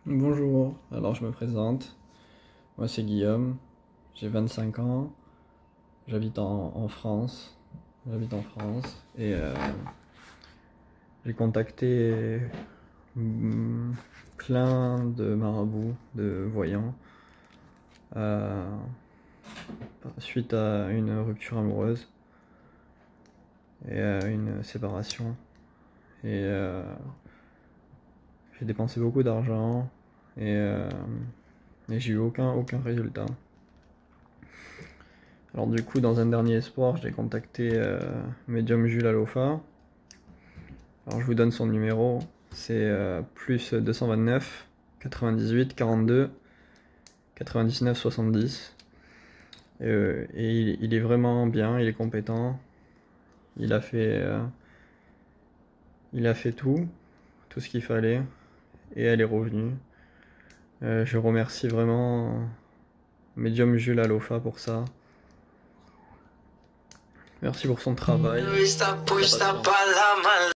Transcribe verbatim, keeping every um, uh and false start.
Bonjour, alors je me présente, moi c'est Guillaume, j'ai vingt-cinq ans, j'habite en, en France, j'habite en France et euh, j'ai contacté mm, plein de marabouts, de voyants, euh, suite à une rupture amoureuse et à une séparation. Et euh, j'ai dépensé beaucoup d'argent et, euh, et j'ai eu aucun, aucun résultat. Alors du coup, dans un dernier espoir, j'ai contacté euh, Medium Jules Alofa. Alors je vous donne son numéro, c'est euh, plus deux cent vingt-neuf, quatre-vingt-dix-huit, quarante-deux, quatre-vingt-dix-neuf, soixante-dix. Et, euh, et il, il est vraiment bien, il est compétent. Il a fait, euh, il a fait tout, tout ce qu'il fallait, et elle est revenue. Euh, je remercie vraiment Medium Jules Alofa pour ça. Merci pour son travail.